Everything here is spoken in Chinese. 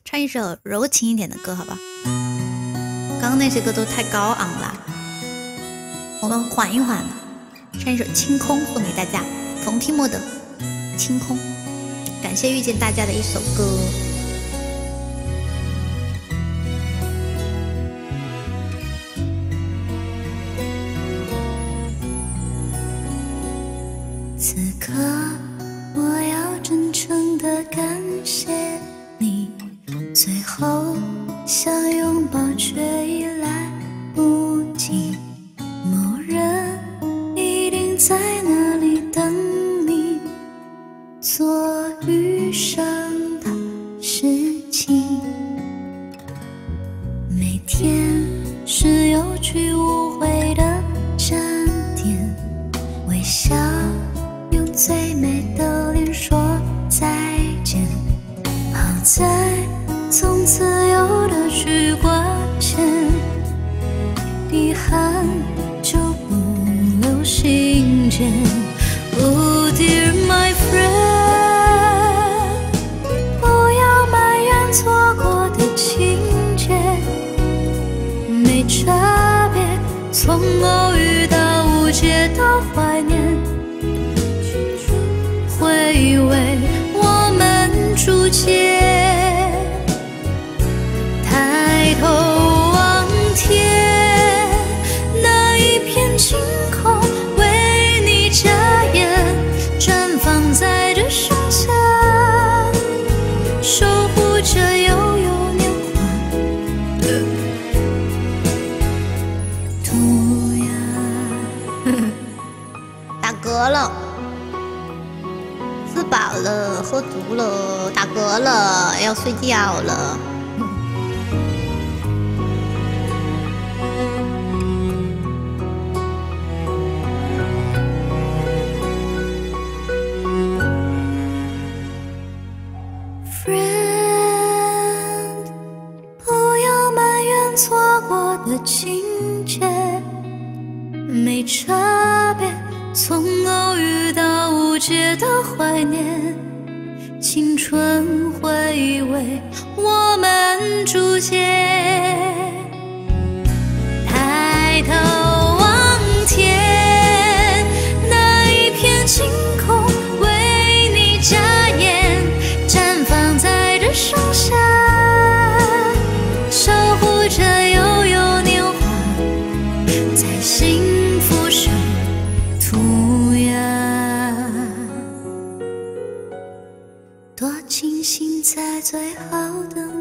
唱一首柔情一点的歌，好吧？刚刚那些歌都太高昂了，我们缓一缓，唱一首《清空》送给大家，冯提莫的《清空》。感谢遇见大家的一首歌。 此刻我要真诚地感谢你，最后想拥抱却已来不及，某人一定在那里等你做余生的事情。每天是有去无回的站点，微笑用最美的脸说再见，好在从此有了许挂牵，遗憾就不留信件。Oh dear my friend， 不要埋怨错过的情节，没差别，从偶遇到误解到怀念，会为我们注解。抬头望天，那一片晴空为你眨眼，绽放在这盛夏，守护着悠悠年华涂鸦。 打嗝了，吃饱了，喝足了，打嗝了，要睡觉了。 Friend， 不要埋怨错过的情节，没差别，从偶遇到误解到怀念，青春会为我们注解。抬头望天，那一片晴空为你眨眼，绽放在这盛夏，守护着悠悠年华，在幸福上涂鸦。多庆幸在最好的